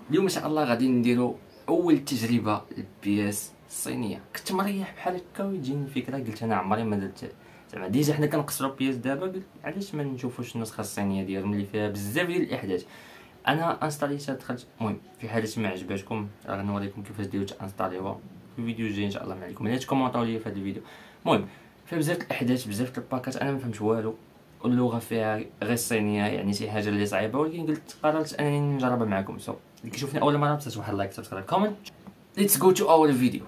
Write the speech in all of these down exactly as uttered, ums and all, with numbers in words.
اليوم ان شاء الله غادي نديرو اول تجربه للبياس الصينيه. كنت مريح بحال هكا ويجيني فكره، قلت انا عمري ما درت زعما ديجا حنا كنقصروا بياس دابا، قلت علاش ما نشوفوش النسخه الصينيه ديالهم اللي فيها بزاف ديال الاحداث. انا انستاليتها دخلت. المهم في حاله ما عجباتكم راه غنوريكم كيفاش ديروا تانستاليوها في الفيديو الجاي ان شاء الله. عليكم علاش كومونطاو لي في هذا الفيديو. المهم فيها بزاف الاحداث بزاف الباكات، انا ما فهمتش والو، اللغه فيها غير الصينيه، يعني شي حاجه اللي صعيبه، ولكن قلت قررت انني نجربها معكم. سو اللي كيشوفني اول مره بصات واحد لايك سبسكرايب كومنت. ليتس جو تو اور فيديو.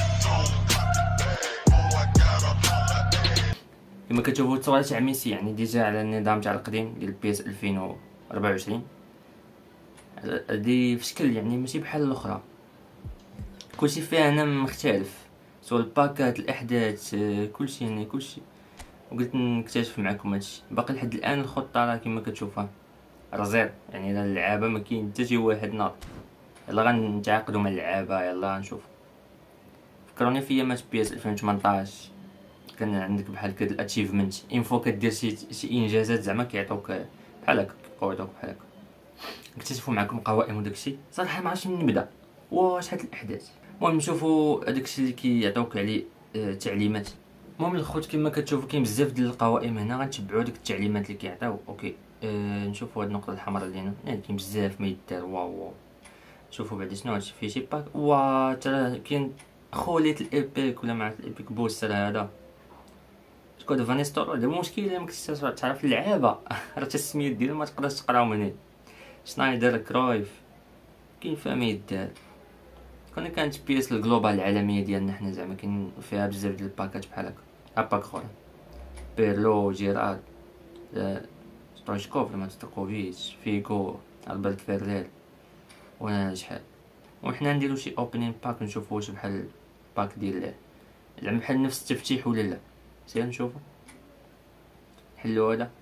كما كتشوفوا التصويره تاع ميسي يعني ديجا على النظام تاع القديم ديال بي اس ألفين وأربعة وعشرين، هادي في شكل يعني ماشي بحال الاخرى، كلشي فيها هنا مختلف، سواء الباكات الاحداث كلشي يعني كلشي. وقلت نكتشف معكم هادشي. باقي لحد الان الخطه راه كما كتشوفها راه زير، يعني لا اللعابه ما كاين حتى شي واحد ناض. يلا غنتعاقدوا مع اللعابه، يلا نشوف. فكروني في ايامات بي اس ألفين وثمنطاش كان عندك بحال كد الاتشيفمنت انفو كدير شي شي انجازات زعما كيعطوك بحال هكا، كيعطوك بحال هكا. نكتشفوا معكم قوائم وداكشي. صراحه ما عرفتش منين نبدا واش هاد الاحداث. المهم نشوفوا هداكشي اللي كيعطوك عليه آه تعليمات. المهم الخوت كما كتشوفوا كاين بزاف ديال القوائم هنا، غنتبعوا ديك التعليمات اللي كيعطيو. اوكي آه نشوفوا هاد النقطه الحمراء اللي هنا، يعني كاين بزاف ما يدار. واو واو شوفوا بعدا شنو هادشي فيه شي باك. وا ترى كاين خوليت الايبيك ولا مع الايبيك بوستر هذا كود فانيستور. هذا المشكل الا ما كنتيش تعرف اللعابه راه التسميات ديالهم ما تقدرش تقراهم هنا. شنايدر كرويف كاين فيها ما يدار. كنا كانت بيس الجلوبال العالميه ديالنا حنا زعما كاين فيها بزاف ديال الباكات بحال هكا. اباك اخرى بيرلو جيرارد ستويشكوف لما ستوكوفيتش فيغو البرت فيرلير وانا شحال. وحنا نديرو شي اوبنين باك نشوفو واش بحال الباك ديال زعما بحال نفس التفتيح ولا لا. سير نشوفو حلو هذا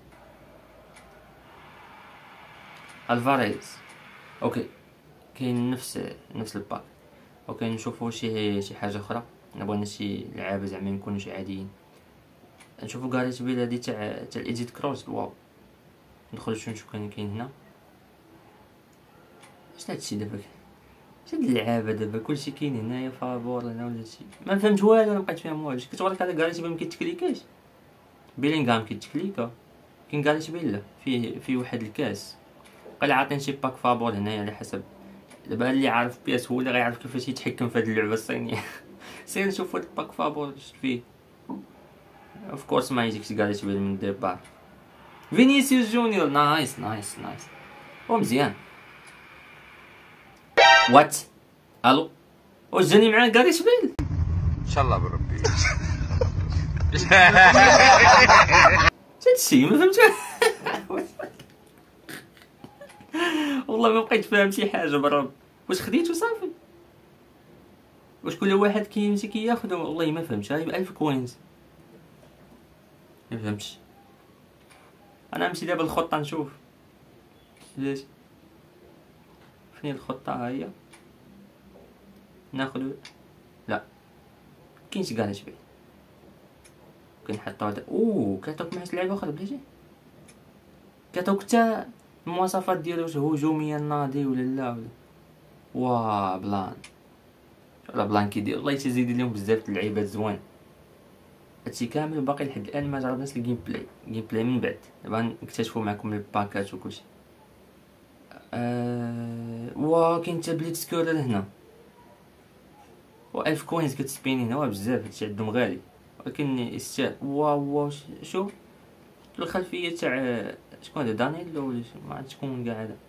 الفاريز. اوكي كاين نفس نفس الباك. اوكي نشوفو شي شي حاجه اخرى. بغينا شي لعابه زعما يكونوا شي عاديين. نشوفو غاريت بيل هادي تاع تاع الايديت كروس. واو ندخل شنو نشوف كاين كاين هنا. اش هادشي دابا؟ اش هاد اللعابه دابا كلشي كاين هنايا فابور هنا ولا شي ما فهمت والو. ما بقيت فاهم والو. كتوريك على غاريت بيل ما كيتكليكاش. بيلينغهام كيتكليكا. كاين غاريت بيل فيه فيه واحد الكاس. قال عاطين شي باك فابور هنايا على حسب. دابا اللي عارف بياس هو اللي غيعرف كيفاش يتحكم في هاد اللعبه الصينيه. سير نشوف هاد الباك فابور اش فيه. اوف كورس ما يجيكش غاريت بيل من ديبار. فينيسيوس جونيور نايس نايس نايس. هو مزيان. وات الو واش جاني معاه غاريت بيل ان شاء الله بربي. هادشي ما فهمتش. والله ما بقيت فاهم شي حاجه بالرب. واش خديتو صافي؟ واش كل واحد كيمشي كياخذو؟ والله ما فهمتش. هاي ألف كوينز ما فهمتش. انا نمشي دابا الخطه نشوف ليش فين الخطه. ها هي ناخذ. لا كاينش كاع شي كنحطو هذا. اوه كيعطوك معاش لعبه اخرى بلاتي. كيعطوك حتى المواصفات ديالو واش هجوميا ناضي ولا لا ولا. واه بلان ولا بلان كيدير. الله يزيد لهم بزاف د اللعيبات زوين. هادشي كامل باقي لحد الان ما جربناش الجيم بلاي. الجيم بلاي من بعد دابا نكتشفوا معكم الباكات وكلشي. أه... وا كاين حتى بليت سكولر هنا و ألف كوينز كتسبيني هنا. وا بزاف هادشي عندهم غالي ولكن يستاهل. واو واو شوف الخلفيه تاع شكون هذا؟ دانييلو ولا ما عرفت شكون كاع هذا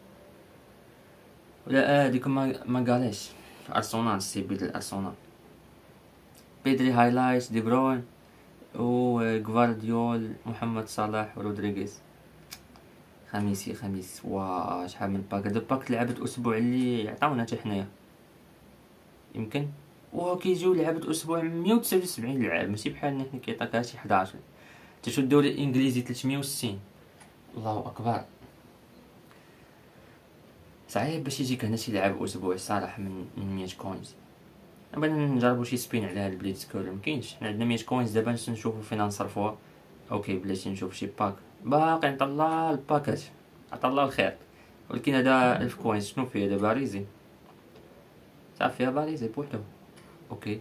ولا هذيك ما ما قاليش ارسنال. سي بي ديال ارسنال. بيدري هايلايت دي بروين و غوارديول محمد صلاح ورودريغيز. خميسي خميس. وا شحال من باك. هذا باك لعبت اسبوع اللي عطاونا حتى حنايا يمكن. و كيجيو لعبة اسبوع مية وتسعة وسبعين لعاب ماشي بحالنا حنا كيعطيك شي حداش. تشوف الدوري الانجليزي ثلاثمية وستين. الله اكبر صعيب باش يجيك هنا شي لعب اسبوع صراحه من من مية كوينز. بغينا نجربوا شي سبين على هاد البليد سكول. مكاينش حنا عندنا مية كوينز دابا نشوفوا فين نصرفوها. اوكي بلاتي نشوف شي باك باقي. نطلع الباكات عطا الله الخير. ولكن هذا ألف كوين شنو فيه؟ هذا باريزي صافي، فيها باريزي بوحدو. اوكي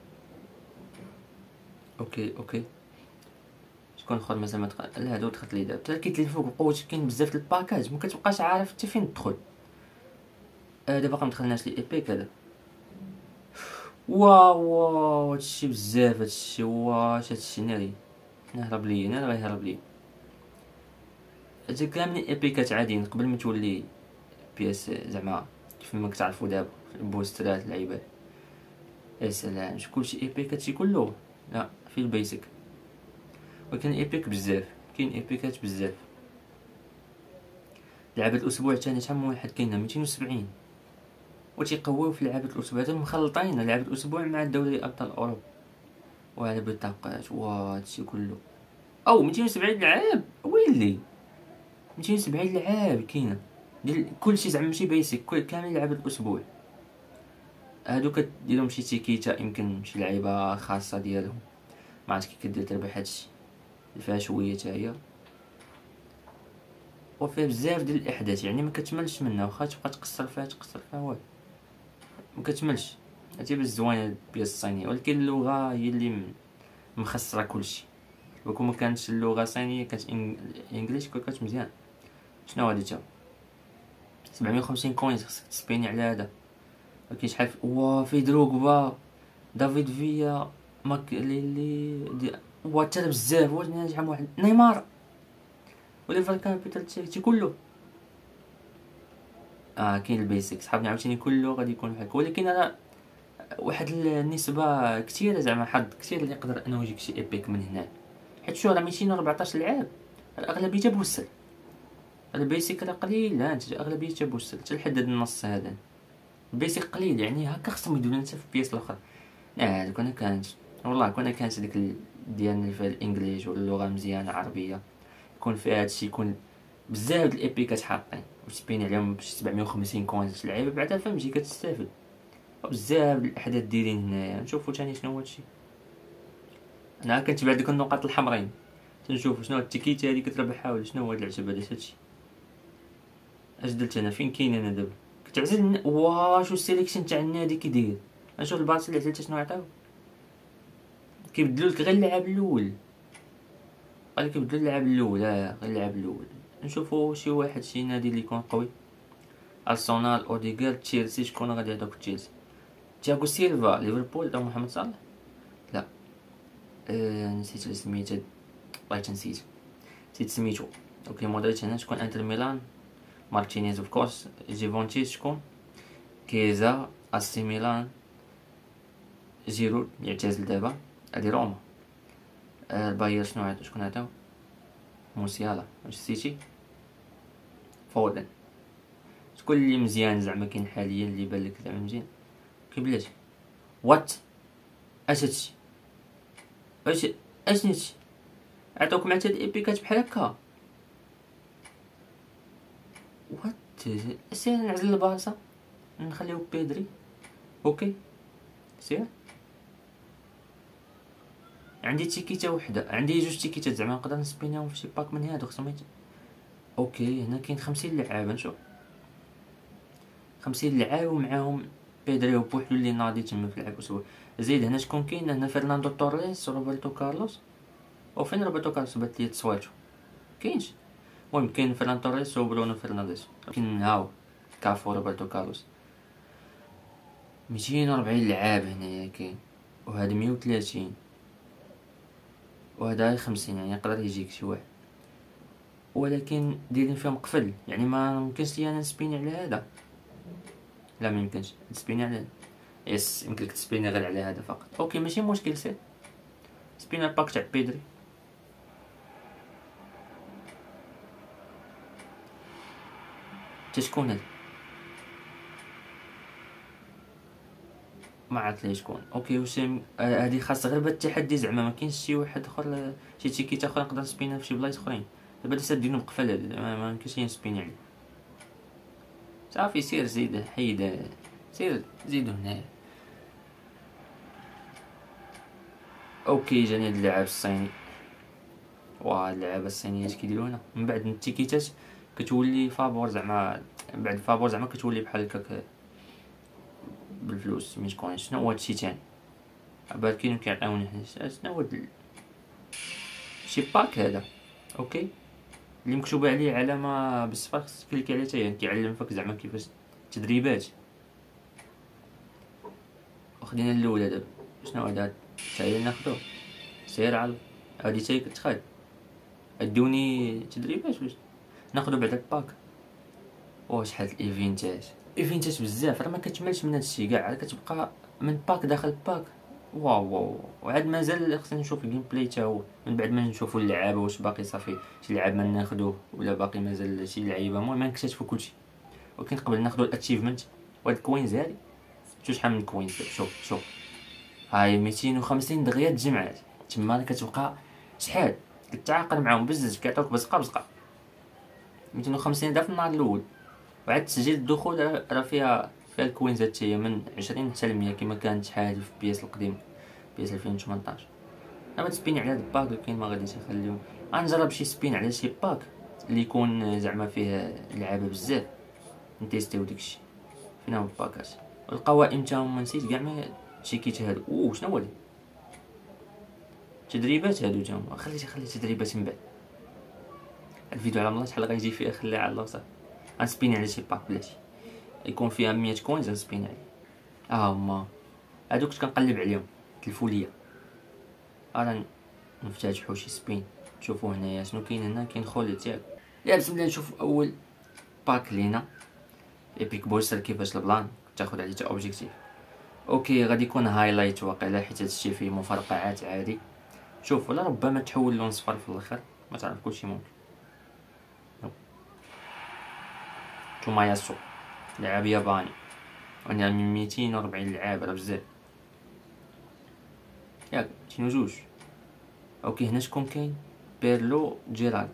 اوكي اوكي شكون اخر مازال ما دخل؟ لا هادو دخلت لي دابا حتى كيت لي فوق القوه، كاين بزاف د الباكاج ما كتبقاش عارف حتى فين تدخل. آه دابا باقي مدخلناش لي ايبيك هذا. واو واو هادشي بزاف هادشي، واش هادشي ناري نهرب ليا، ناري غيهرب ليا. هادشي كاملين ايبيكات عاديين قبل ما تولي بياس زعما كيف ما كتعرفوا دابا البوسترات اللعيبات. يا سلام شي كلشي ايبيك هادشي كله؟ لا في البيسك، ولكن ايبيك بزاف، كاين ايبيكات بزاف. لعبة الاسبوع الثاني شحال من واحد كاينه؟ ميتين وسبعين، وتيقويو في لعبة الاسبوع هذا مخلطين لعبة الاسبوع مع دوري ابطال اوروبا وعلى بطاقات وهادشي كله. او ميتين وسبعين لعاب ويلي، ميتين وسبعين لعاب كاينه ديال كلشي زعما ماشي بيسك، كامل لعبة الاسبوع. هادو كديرهم شي تيكيتا، يمكن شي لعيبه خاصه ديالهم، ما عرفتش كي كدير تربح هادشي فيها شويه حتى هي، وفيها بزاف ديال الاحداث يعني ما كتملش منها، واخا تبقى تقصر فيها تقصر فيها والو ما كتملش. هادي بس زوينه البياس الصينيه، ولكن اللغه هي اللي مخسره كلشي. وكون ما كانتش اللغه صينيه كانت انجليش كون كانت مزيان. شنو هادي تا سبعمية وخمسين كوين خصك تسبيني على هذا. ولكن شحال وا في دروغبا، دافيد فيا، ماك ليلي دي واتر بزاف، واش شحال واحد نيمار وليفر كابيتال تشيلسي كله. اه كاين البيسك صحابني عاوتاني كله غادي يكون بحال، ولكن انا واحد النسبه كثيره زعما حظ كثير اللي يقدر انه يجيك شي ايبيك من هنا، حيت شو راه ميتين وأربعطاش لعاب الاغلبيه بوسل، البيسك راه قليل، لا انت الاغلبيه بوسل حتى لحد هاد النص هذا. البيسك قليل يعني هكا خصهم يديروا حتى في البياس الاخرى. اه كون كانت والله كون كانت ديك ديالنا فيها الانجليش واللغه مزيانه عربيه، يكون فيها هادشي، يكون بزاف د الايبيكات حاطين وتبين عليهم بشي سبعمية وخمسين كوين لعيبه بعدا فهمتي كتستافد، وبزاف د الاحداث دايرين هنايا. نشوفو تاني شنو هو هادشي، انا كنتبع ديك النقاط الحمرين تنشوفو شنو التيكيت هادي كتربحها ولا شنو هو هاد العجب هذا. هادشي اش درت انا؟ فين كاين انا دابا؟ كتعزل واش السيليكشن تاع النادي كي داير؟ نشوف الباص اللي عزلت شنو عطاو، كيبدلوا لك غير اللعاب الاول، قال كيبدلوا اللعاب الاول، اه غير اللعاب الاول. نشوفوا شي واحد شي نادي اللي يكون قوي، ارسنال، اوديغارد، تشيلسي. شكون غادي يعطوك تشيلسي؟ تياغو سيلفا ليفربول او محمد صلاح؟ لا أه نسيت سميتو، بغيت نسيت نسيت سميتو. اوكي مودريتش هنا. شكون؟ انتر ميلان، مارتينيز اوف كورس، جيفونتيس شكون؟ كيزا، اسي ميلان، جيرود يعتزل دابا، هادي روما. أه الباير شنو عطاو؟ شكون عطاو؟ موسيالا. واش نسيتي؟ فودن. شكون اللي مزيان زعما كاين حاليا اللي بان لك زعما مزيان؟ كي بلاتي وات اش هادشي؟ واش اش نيتي عطاوك مع هاد الايبيكات بحال هكا؟ وات سير نعزل البارسا نخليو بيدري. اوكي سير عندي تيكيته وحده، عندي جوج تيكيتات زعما نقدر نسبينيهم في شي باك من هادو خصهم يت... اوكي هنا كاين خمسين لعاب. نشوف خمسين لعاب ومعاهم بيدري وبوحدو اللي ناضي تما في لعب اسبوع. زيد هنا شكون كاين؟ هنا فرناندو توريس، روبرتو كارلوس. وفين روبرتو كارلوس؟ بات لي تصويرتو كاينش. المهم كاين فرناندو توريس وبرونو فرنانديز. كاين هاو كافو روبرتو كارلوس. ميتين وربعين لعاب هنايا كاين، وهذا مية وثلاثين، وهذا خمسين، يعني يقدر يجيك شي واحد، ولكن دايرين فيهم قفل يعني ما ممكنش لي انا نسبيني على هذا. لا ما يمكنش تسبيني على هذا. يس يمكنك تسبيني غير على هذا فقط. اوكي ماشي مشكل، سير سبيني الباك تاع بيدري. تا شكون هذا؟ ما عرفت لي شكون. اوكي واش هادي خاصه غير بالتحدي زعما ما كاينش شي واحد اخر شي تيكيت اخر نقدر نسبينها في شي بلايص اخرين؟ دابا لسه ديرو مقفل هذا ما يمكنش نسبيني عليه. صافي سير زيد حيد، سير زيدو هنايا. اوكي جاني هاد اللعاب الصيني. واه اللعابه الصينيه اش كيديروا هنا من بعد التيكيتات كتولي فابور زعما بعد فابور زعما كتولي بحال هكاك بالفلوس ميت كوين. شنو هو هادشي تاني؟ عبالك كاين كيعطيوني حنا شنو هو هاد شي باك هذا؟ اوكي اللي مكتوبه عليه علامه بالصفر، خصك كليكي عليه حتى هي كيعلم فيك زعما كيفاش تدريبات. وخدينا الاولى دابا شنو هذا؟ حتى هي ناخذوه سير على هادي حتى هي كتخاد. ادوني تدريبات واش ناخذو بعد الباك. واش شحال الايفينتات ايفينتات بزاف راه ما كتملش من هادشي كاع، كتبقى من باك داخل باك. واو واو وعاد مازال خصنا نشوف الجيم بلاي تا هو من بعد ما نشوفوا اللعابه واش باقي صافي شي لعاب ما ناخذوه ولا باقي مازال شي لعيبه. المهم ما نكتشفوا كلشي، ولكن قبل ناخذ الاتشيفمنت وهاد الكوينز هادي. شوف شحال من كوينز. شوف شوف هاي ميتين وخمسين دغيا تجمعات تما كتبقى شحال كتعاقد معاهم بزز كيعطوك بزقه بزقه. ميتين وخمسين دا في النهار الاول. وعاد تسجيل الدخول راه فيها فيها الكوينز حتى هي من عشرين حتى لمية كما كانت شحال في بياس القديم بياس ألفين وثمنطاش. انا تسبين على هاد الباك ولكن ما غاديش نخليهم. غنجرب شي سبين على شي باك اللي يكون زعما فيه لعابه بزاف نتيستيو داكشي. فين هما الباكات؟ القوائم تا هما نسيت كاع ما تشيكيت هادو. اوه شنو هو هادي؟ تدريبات هادو تا هما. خليتي خلي تدريبات من بعد. الفيديو على الله شحال غيجي فيه خليه على الله صافي. غنسبيني على شي باك بلاتي يكون فيها مية كوينز غنسبيني عليه. ها هما هادو كنت كنقلب عليهم تلفوا ليا. راه نفتتحوا شي سبين. شوفوا هنايا شنو كاين هنا. كاين خولي تاعك. يا بسم الله نشوف اول باك لينا ايبيك بوستر. كيفاش البلان تاخذ عليه تا اوبجيكتيف. اوكي غادي يكون هايلايت واقيلا حيت هادشي فيه مفرقعات عادي. شوف ولا ربما تحول لون صفر في الاخر ما تعرف كلشي ممكن. توماياسو لاعب ياباني وانا من ميتين وربعين لعاب راه بزاف ياك ميتين وجوج. اوكي هنا شكون كاين؟ بيرلو جيرارد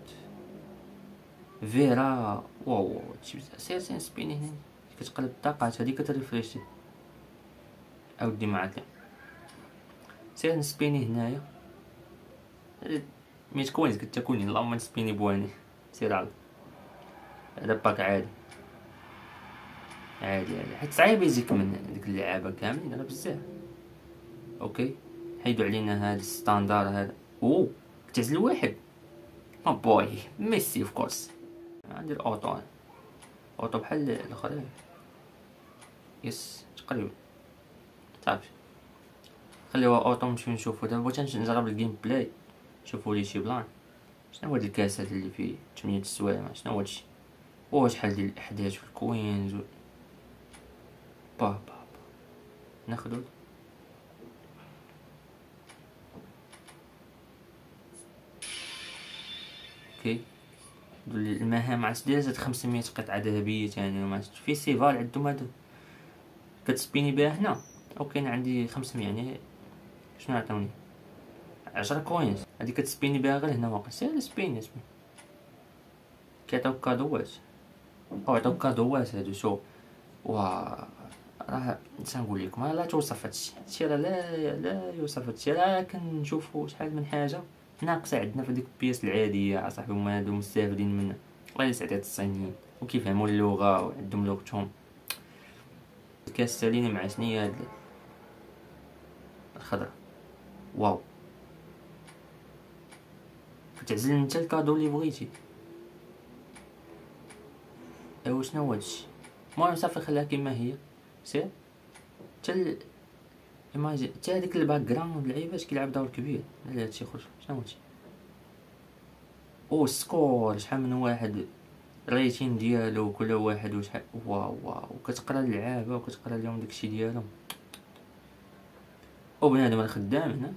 فيرا. واو هادشي بزاف. سير سير سبيني هنا كتقلب الطاقات هادي كتريفريشي. اودي معاك سير نسبيني هنايا ميت كوينز كتاكلني. اللهم نسبيني بواني. سير على هذا باك عادي عادي عادي حيت صعيب يجيك من ديك اللعابه كاملين راه بزاف. اوكي حيدوا علينا هاد الستاندار هذا. اوه تعزل واحد. ما بوي ميسي اوف كورس. ندير اوتو اوتو بحال الاخرين. يس تقريبا صافي خليوها اوتو. نمشيو نشوفو دابا. بغيت نجرب الجيم بلاي. شوفوا لي شي بلان. شنو هو هاد الكاسات اللي فيه ثمانية السوايع؟ شنو هو هادشي؟ اوه شحال ديال الاحداث والكوينز و... با با با ناخدو. اوكي دولي المهام عاد ديال زاد خمسمية قطعه ذهبيه ثاني. وما في سيفال عندهم هادو كتسبيني بها هنا. اوكي انا عندي خمسمية يعني شنو عطاوني؟ عشرة كوينز. هادي كتسبيني بها غير هنا واقع. سير سبيني اسمي كيعطيوك كادوات او عطاوك كادوات هادو. شوف واه راه تنقول لكم لا توصف هادشي. هادشي راه لا لا يوصف. هادشي راه كنشوفوا شحال من حاجه ناقصه عندنا في ديك البياس العاديه. اصاحبي هما هادو مستافدين من الله يسعد هاد الصينيين وكيفهموا اللغه وعندهم لغتهم. الكاس ساليني مع شنيا هاد الخضره. واو كتعزل انت الكادو اللي بغيتي. ايوا شنو هو هادشي؟ المهم صافي خليها كيما هي. سير حتى ايماجي حتى هذيك الباك جراوند لعيبات كيلعب دور كبير. لا هادشي خرج. شنو هادشي؟ او سكور شحال من واحد الريتين ديالو كل واحد وشحال. واو واو كتقرا اللعابه وكتقرا لهم داكشي ديالهم. او بنادم راه خدام هنا.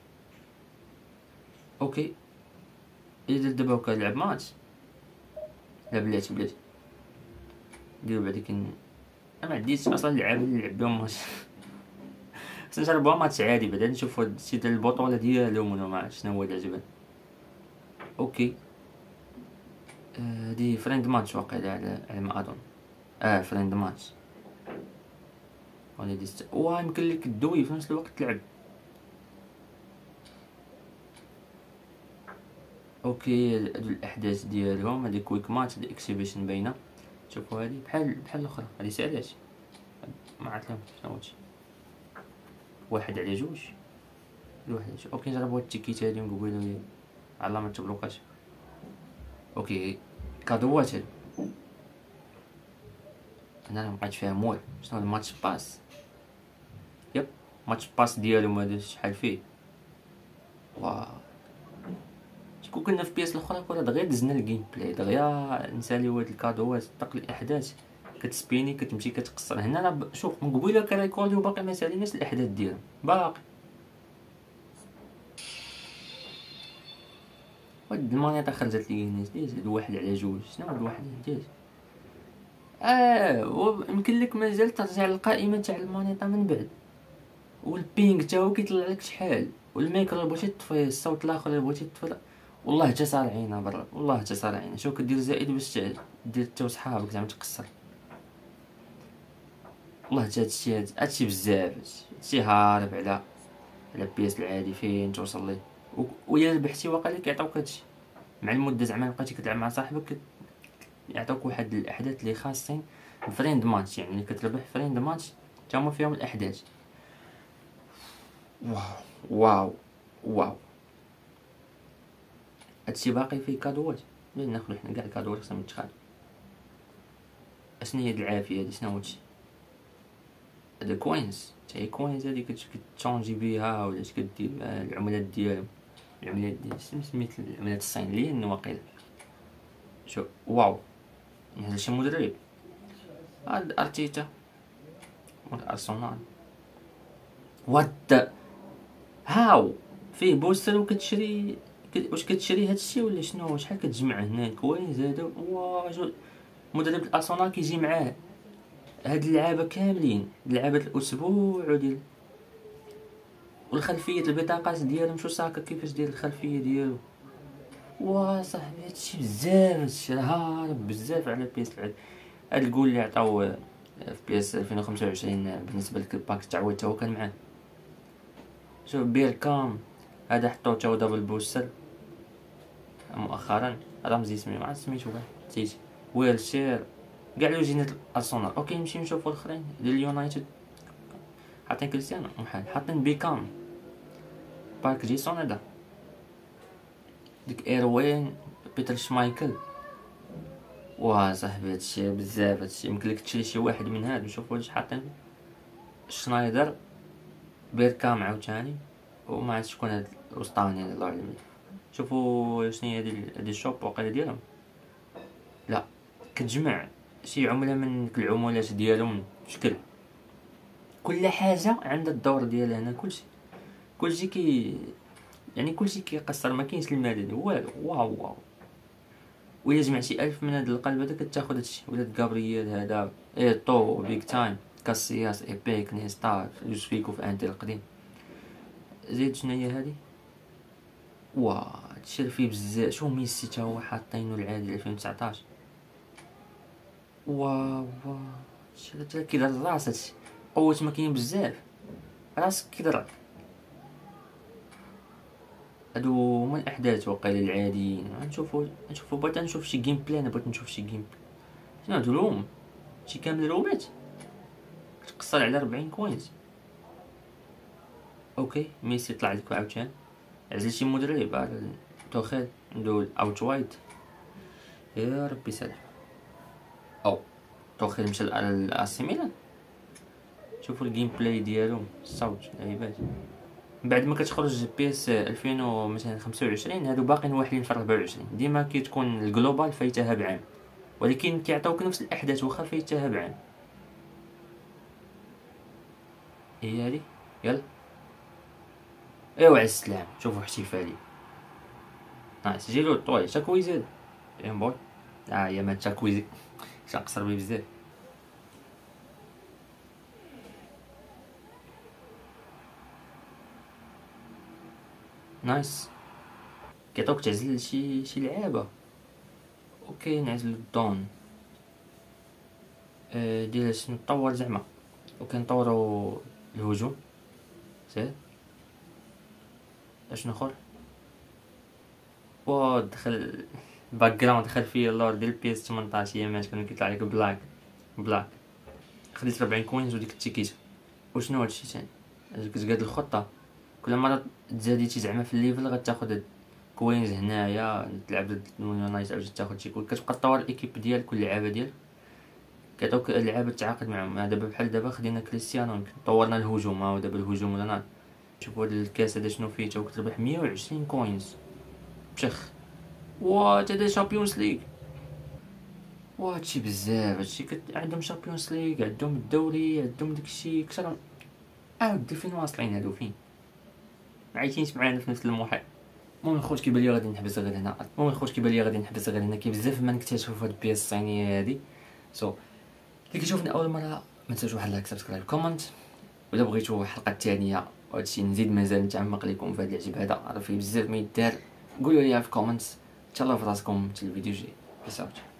اوكي اذا دابا بقى يلعب ماتش. لا بلاتي بلاتي ديرو بعدا كن انا ما عنديش اصلا اللعاب اللي نلعب بهم ماتش. خصنا نجربوها ماتش عادي بعدا نشوف هادشي ديال البطوله ديالهم ولا ما عرفت شنو هو اللي عجبني. اوكي هادي آه فريند ماتش واقيلا على على ما اظن. اه فريند ماتش ولا ديست. واه يمكن لك دوي في نفس الوقت تلعب. اوكي هادو الاحداث ديالهم. هادي كويك ماتش هادي اكسيبيشن باينه. شوفوا هذه بحال بحال الاخرى، هذه سالات ما عرفت لهم شنو هادشي. واحد على جوج واحد على جوج. اوكي نجربوا هاد التيكيت هادي ونقولوا لي على ما تبلوكاش. اوكي كادوات هاد انا ما بقيتش فاهم والو. شنو هاد الماتش باس؟ يب ماتش باس ديالهم هذا شحال فيه. واو كون كنا في بياس الاخرى كنا دغيا دزنا الجيم بلاي دغيا نساليو هاد الكادوات طق الاحداث كتسبيني كتمشي كتقصر. هنا انا ب... شوف من قبيله كريكوردي وباقي ما ساليناش الاحداث ديالهم باقي. واد المانيطه خرجت لي الناس ديال هاد واحد على جوج. شنو هاد واحد ديال اه يمكن لك مازال ترجع للقائمه تاع المانيطه من بعد. والبينغ تا هو كيطلع لك شحال. والميكرو اللي بغيتي تطفيه الصوت الاخر اللي بغيتي تطفيه والله حتى صالعينا برا والله حتى صالعينا. شوف كدير زائد باش دير انت وصحابك زعما تقصر. والله حتى هادشي هادشي بزاف هادشي هارب على على بياس العادي فين توصل ليه. ويا ربحتي واقيلا كيعطيوك هادشي مع المده زعما بقيتي كتلعب مع صاحبك يعطوك واحد الاحداث اللي خاصين فريند ماتش. يعني اللي كتربح فريند ماتش تا هما فيهم الاحداث. واو واو واو هادشي باقي فيه كادوات. ليه ناخدو حنا كاع الكادوات خصنا نتخاد. اشنو هي هاد العافيه هادي؟ شنو هادشي؟ هاد كوينز تا هي كوينز هادي كتشونجي بيها ولا اش كدير العملات ديالهم. العملات ديال سميت العملات الصينيين واقيلا. شوف واو هذا شي مدرب. هاد ارتيتا مال ارسنال. وات هاو فيه بوستر وكتشري واش كتشري هادشي ولا شنو؟ شحال كتجمع هنا كوينز هذا؟ واو مدرب الارسنال كيجي معاه هاد اللعابه كاملين لعابه الاسبوع وديال والخلفيه البطاقات ديالهم. شو ساكا كيفاش داير الخلفيه ديالو؟ وا صاحبي هادشي بزاف هادشي هارب بزاف على بيس العاد. هاد الجول اللي عطاو في بيس ألفين وخمسة وعشرين بالنسبه لك الباك تعويض تا هو كان معاه. شوف بيركام هذا حطوه تا هو دابل بوستر مؤخرا. رمزي سميتو ما عرفت سميتو كاع نسيت. ويلشير كاع لوجينات الارسنال. اوكي نمشي نشوفو الاخرين ديال اليونايتد. حاطين كريستيانو محال حاطين بيكام بارك جيسون هذا ديك ايروين بيتر شمايكل. واه صاحبي هادشي بزاف هادشي يمكن لك تشري شي واحد من هاد. نشوفو واش حاطين شنايدر بيركام عاوتاني وما عرفت شكون هاد الوسطاني الله اعلم. شوفوا شنو هي هادي هادي الشوب واقيلا ديالهم. لا كتجمع شي عمله من العملات ديالهم بشكل كل حاجه عندها الدور ديالها. هنا كلشي كلشي كي يعني كلشي كيقصر ما كاينش المدد والو. واو واو وإلا جمعتي ألف من هاد القلب هذا كتاخد هادشي. ولاد غابرييل هذا ايطو بيك تايم كاسياس ايبيك نيستار جوج فيكو في انتر القديم. زيد شنو هي هادي؟ واه هادشي فيه بزاف. شو ميسي تا هو حاطينو العادي ألفين وتسعطاش. واو واو هادشي تا كيدير الراس. هادشي قوة ما كاين بزاف راسك كيضرب. هادو هما الاحداث واقيلا العاديين. نشوفو نشوفو بغيت نشوف شي جيم بلاي. انا بغيت نشوف شي جيم شنو هادو روم شي كامل رومات كتقصر على أربعين كوينز. اوكي ميسي طلع لك عاوتاني عزل شي مدرب توخيل ندول اوت وايد يا ربي سلام. او توخيل مشى لاسي ميلان. شوفوا الجيم بلاي ديالهم الصوت لعيبات. بعد ما كتخرج بيس ألفين وخمسة وعشرين هادو باقيين واحدين في أربعة وعشرين. ديما كتكون الجلوبال فايتها بعام ولكن كيعطيوك نفس الاحداث واخا فايتها بعام. هي هادي يلا ايوا على السلام. شوفوا احتفالي نايس. جيلو طوي تاكوي زاد ام بوي. اه يا ما تاكوي شاقصر بيه بزاف. نايس كيعطوك تعزل شي شي لعابه. اوكي نعزل الدون أه ديال شنو نطور زعما. اوكي نطورو الهجوم زين. اشنو اخر؟ واو دخل باك جراوند خلفيه اللور ديال بي اس ثمنطاش ايامات كانوا كيطلع لك بلاك بلاك. خديت ربعين كوينز وديك التيكيت. وشنو هادشي ثاني كتقاد الخطه كل مره تزاديتي زعما في الليفل غتاخد كوينز هنايا تلعب ضد المونيونايت او تاخد شي كول كتبقى تطور الايكيب ديال كل لعابه ديالك كيعطوك لعابه تعاقد معهم. دابا بحال دابا خدينا كريستيانو طورنا الهجوم ها دابا الهجوم ولا ناض. شوفوا هاد الكاس هذا شنو فيه تا كتربح مية وعشرين كوينز بشخ. وا تا دا شامبيونز ليغ وا هادشي بزاف هادشي كت... عندهم شامبيونز ليغ عندهم الدوري عندهم داكشي كثر. عاود فين واصلين هادو فين عايشينش معانا في نفس المحيط. المهم الخوت كيبان لي غادي نحبس غير هنا. المهم الخوت كيبان لي غادي نحبس غير هنا كاين بزاف ما نكتشفوا في هاد البياس الصينيه هادي. سو so, اللي كيشوفني اول مره ما تنساوش واحد لايك سبسكرايب كومنت. ولا بغيتو الحلقه الثانيه وهادشي نزيد مازال نتعمق لكم في هاد العجب هذا راه فيه بزاف ما يدار قولوا لي في كومنت. تهلاو في راسكم حتى الفيديو الجاي. بيس اوت.